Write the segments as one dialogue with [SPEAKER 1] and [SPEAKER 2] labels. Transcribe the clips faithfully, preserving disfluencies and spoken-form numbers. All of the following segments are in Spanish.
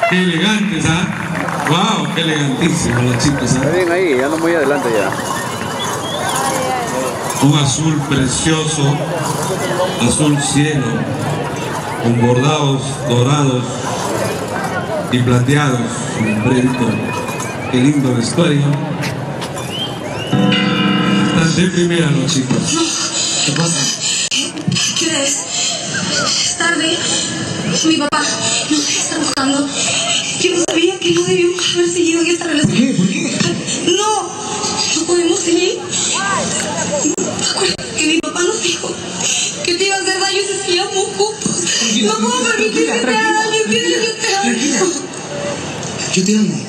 [SPEAKER 1] Qué elegantes, ¿ah? Wow, qué elegantísimos los chicos, ¿ah?
[SPEAKER 2] Está bien ahí, ya no muy adelante ya.
[SPEAKER 1] Un azul precioso, azul cielo, con bordados dorados y plateados, sombrerito. Qué lindo vestuario. Están de primera los chicos. ¿Qué pasa?
[SPEAKER 3] ¿Qué hora es? Es tarde. Mi papá nos está buscando. Yo no sabía que no debíamos haber seguido en esta relación.
[SPEAKER 1] ¿Por qué? ¿Por qué?
[SPEAKER 3] No, no podemos seguir. Acuérdate que mi papá nos dijo que te iba a hacer daño si seguíamos juntos. No puedo permitir que te haga daño, que yo te amo.
[SPEAKER 4] Tranquila. Yo te amo.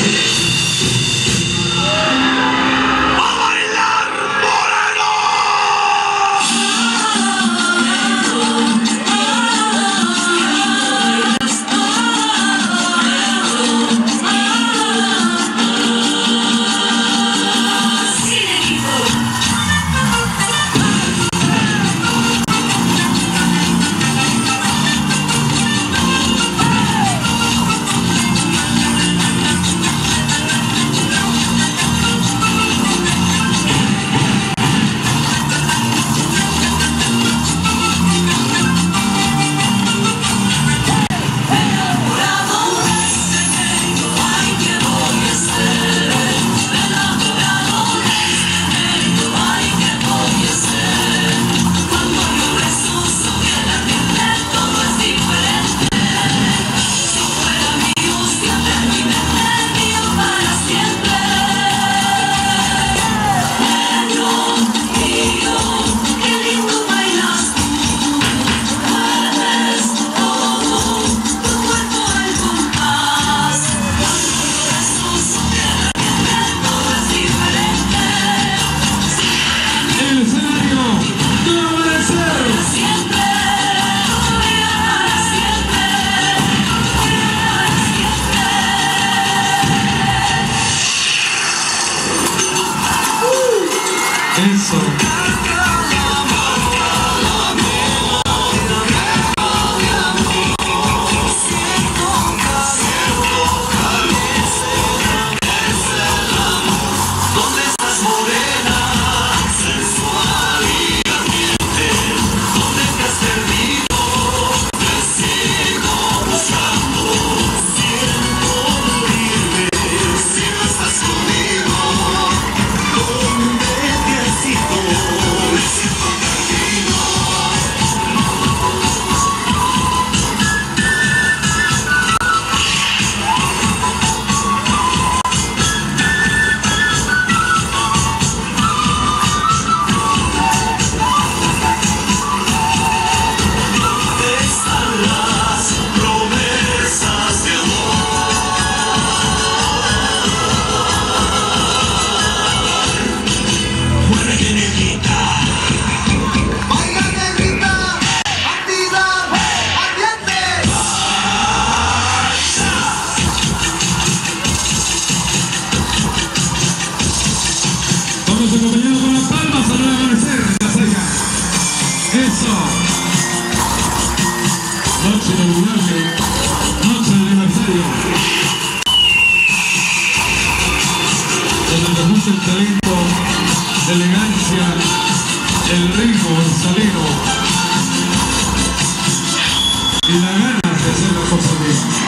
[SPEAKER 1] Eso. Vamos a acompañarlo con las palmas al amanecer en la playa. Eso. Noche inolvidable, noche de aniversario. Donde nos gusta el talento, la elegancia, el ritmo, el salero y la ganas de hacer las cosas bien.